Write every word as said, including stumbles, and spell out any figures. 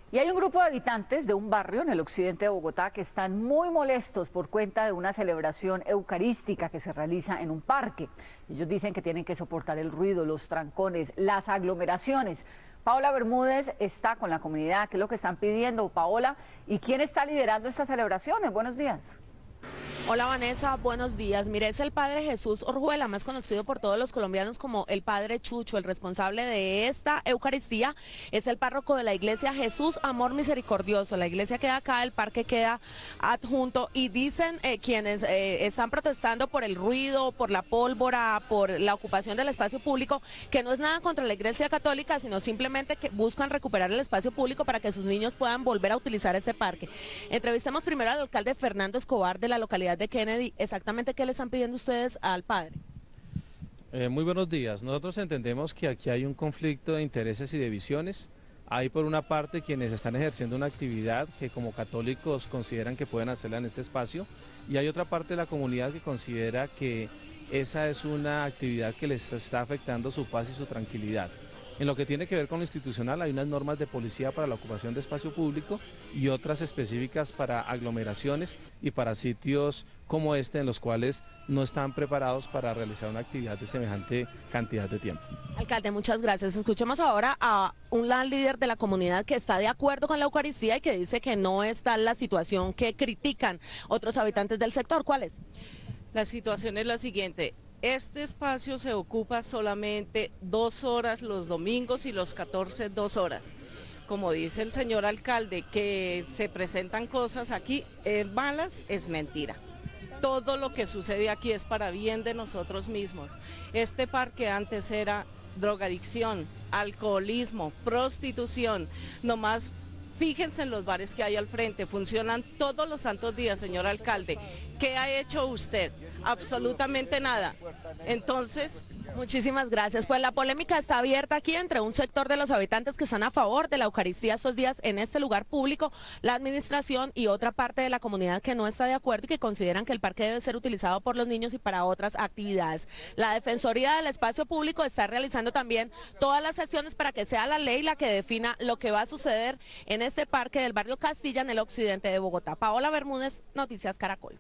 Y hay un grupo de habitantes de un barrio en el occidente de Bogotá que están muy molestos por cuenta de una celebración eucarística que se realiza en un parque. Ellos dicen que tienen que soportar el ruido, los trancones, las aglomeraciones. Paola Bermúdez está con la comunidad. ¿Qué es lo que están pidiendo, Paola? ¿Y quién está liderando estas celebraciones? Buenos días. Hola Vanessa, buenos días. Mire, es el padre Jesús Orjuela, más conocido por todos los colombianos como el padre Chucho, el responsable de esta Eucaristía. Es el párroco de la iglesia Jesús Amor Misericordioso. La iglesia queda acá, el parque queda adjunto y dicen eh, quienes eh, están protestando por el ruido, por la pólvora, por la ocupación del espacio público, que no es nada contra la iglesia católica, sino simplemente que buscan recuperar el espacio público para que sus niños puedan volver a utilizar este parque. Entrevistamos primero al alcalde Fernando Escobar de la localidad de Kennedy. Exactamente qué le están pidiendo ustedes al padre. Eh, muy buenos días. Nosotros entendemos que aquí hay un conflicto de intereses y de visiones. Hay por una parte quienes están ejerciendo una actividad que como católicos consideran que pueden hacerla en este espacio, y hay otra parte de la comunidad que considera que esa es una actividad que les está afectando su paz y su tranquilidad. En lo que tiene que ver con lo institucional, hay unas normas de policía para la ocupación de espacio público y otras específicas para aglomeraciones y para sitios como este, en los cuales no están preparados para realizar una actividad de semejante cantidad de tiempo. Alcalde, muchas gracias. Escuchemos ahora a un líder de la comunidad que está de acuerdo con la Eucaristía y que dice que no está la situación que critican otros habitantes del sector. ¿Cuál es? La situación es la siguiente. Este espacio se ocupa solamente dos horas los domingos y los catorce, dos horas. Como dice el señor alcalde, que se presentan cosas aquí eh, malas, es mentira. Todo lo que sucede aquí es para bien de nosotros mismos. Este parque antes era drogadicción, alcoholismo, prostitución, nomás. Fíjense en los bares que hay al frente, funcionan todos los santos días, señor alcalde. ¿Qué ha hecho usted? Absolutamente nada. Entonces... Muchísimas gracias. Pues la polémica está abierta aquí entre un sector de los habitantes que están a favor de la Eucaristía estos días en este lugar público, la administración, y otra parte de la comunidad que no está de acuerdo y que consideran que el parque debe ser utilizado por los niños y para otras actividades. La Defensoría del Espacio Público está realizando también todas las gestiones para que sea la ley la que defina lo que va a suceder en este parque del barrio Castilla en el occidente de Bogotá. Paola Bermúdez, Noticias Caracol.